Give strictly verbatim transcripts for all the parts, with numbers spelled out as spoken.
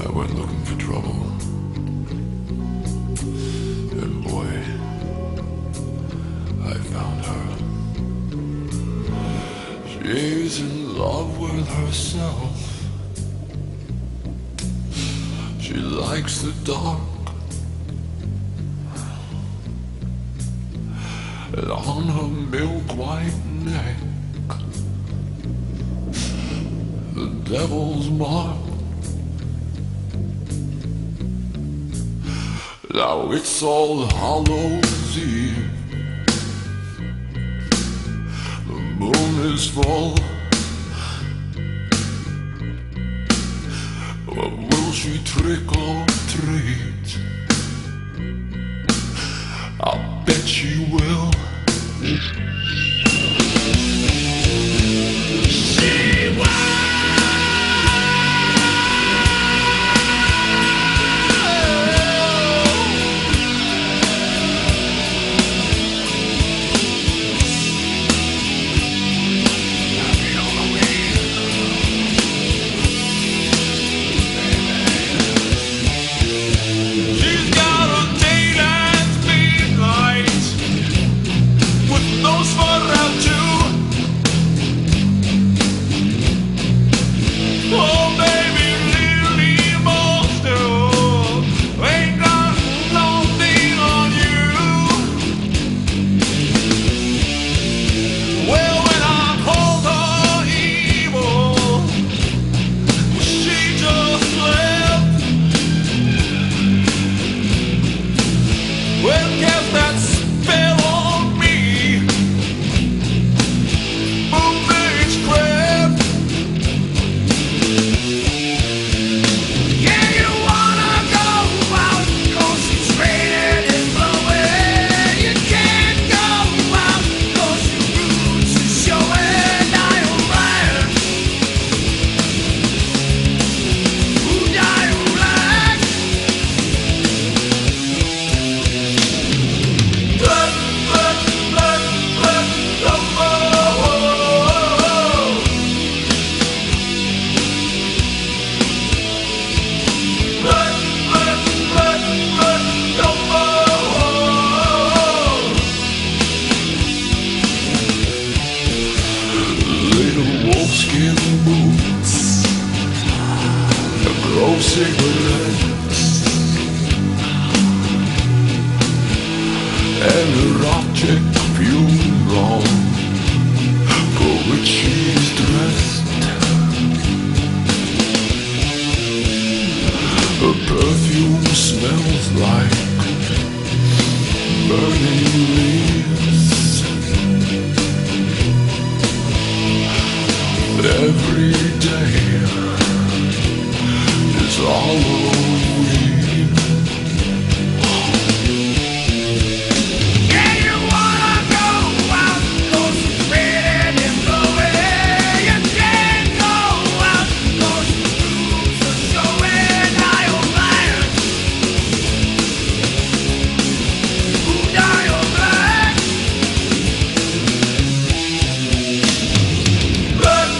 I went looking for trouble. And boy, I found her. She's in love with herself. She likes the dark. And on her milk white neck, the devil's mark. Now it's All Hallows Eve. The moon is full. But will she trick or treat? I'll bet she will. She will. Wolfskin boots, a grow cigarettes, and her object funeral for which she's dressed. Her perfume smells like burning leaves. Every day is Halloween. Yeah, you wanna go out, 'cause it's raining and blowing. You can't go out, 'cause the rules are showing. Are you blind? Ooh, are you blind? Look.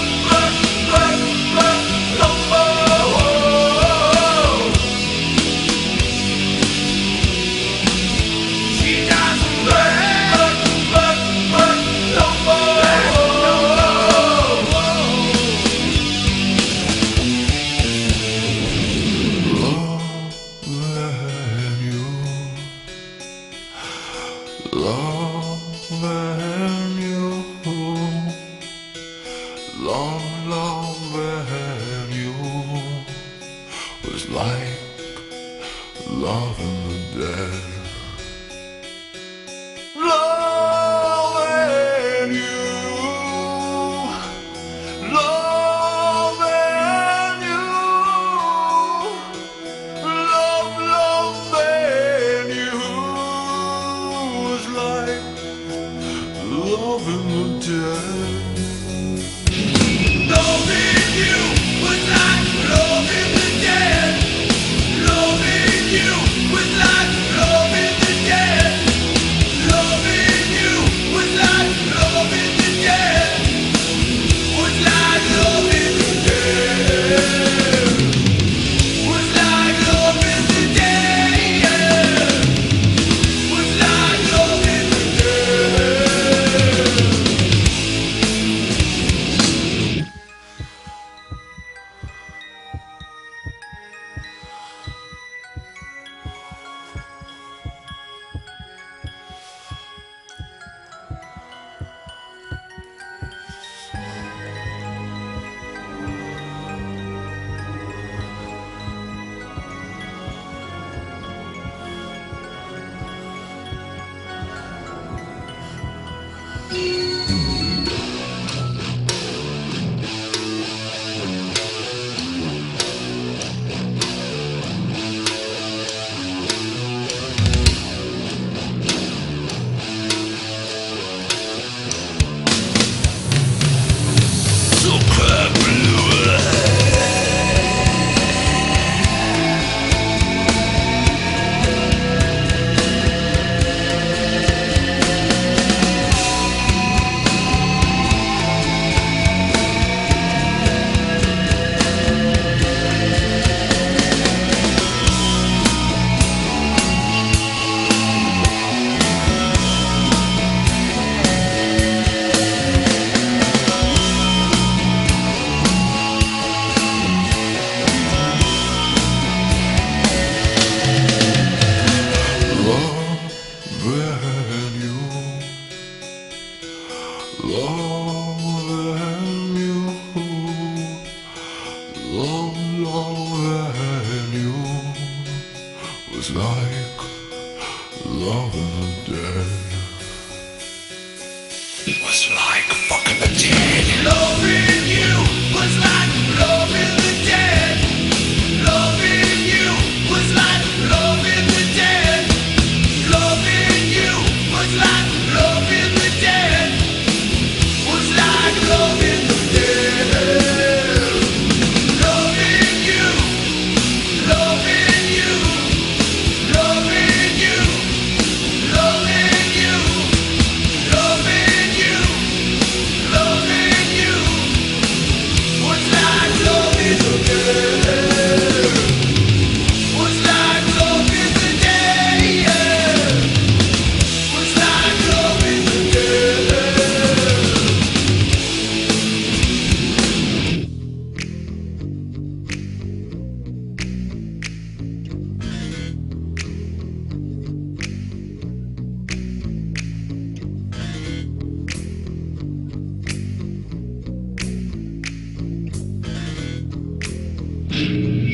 Loving you, love, loving you was like loving the dead. Loving you, loving you, love, loving you was like loving the dead. Loving you was like loving the dead. Loving you was like loving was like love in the dead. It was like fucking the dead. Loving you was like loving the dead. Loving you was like loving the dead. Loving you was like loving the dead. Was like loving the dead. Loving you, loving you, loving you, loving you, loving you, loving you was like loving the dead. Was like loving the dead. Was like loving the dead.